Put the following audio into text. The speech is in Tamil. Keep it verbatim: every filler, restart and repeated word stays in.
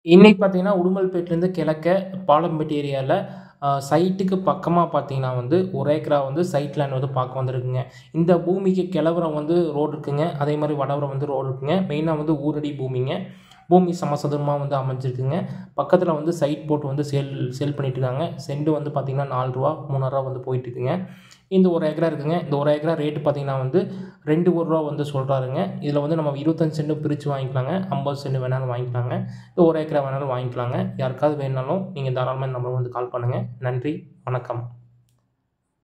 இன்னைக்கு பார்த்தீங்கன்னா, உடுமல்பேட்லேருந்து கிழக்க பாலம்பட்டி ஏரியால அ சைட்டுக்கு பக்கமா பார்த்தீங்கன்னா வந்து, ஒரு ஏக்கரா வந்து சைட் லேண்ட் வந்து பார்க்க வந்திருக்குங்க. இந்த பூமிக்கு கிழவரம் வந்து ரோடு இருக்குங்க. அதேமாரி வடவரம் வந்து ரோடு இருக்குங்க. மெயினா வந்து ஊரடி பூமிங்க. பூமி சமசதுரமா வந்து அமைஞ்சிருக்குங்க. பக்கத்தில வந்து சைட் போட்டு வந்து சேல் சேல் பண்ணிட்டுருக்காங்க. சென்ட் வந்து பார்த்தீங்கன்னா, ரூ. நாலு ரூ. மூவாயிரம் வந்து போயிட்டுருக்குங்க. இந்த ஒரு ஏக்கரா இருக்குங்க. இந்த ஒரு ஏக்கரா ரேட் பார்த்தீங்கன்னா வந்து ரூ. ரெண்டு கோடி வந்து சொல்றாருங்க. இதில வந்து நம்ம இருபத்தி ஐந்து சென்ட் பிரிச்சு வாங்கிக்கலாங்க. ஐம்பது சென்ட் வேணாலும் வாங்கிக்கலாங்க. இந்த ஒரு ஏக்கரா வேணாலும் வாங்கிக்கலாங்க. யாருக்காவது வேணுனாலும் நீங்க தாராளமா இந்த நம்பருக்கு வந்து கால் பண்ணுங்க. நன்றி, வணக்கம்.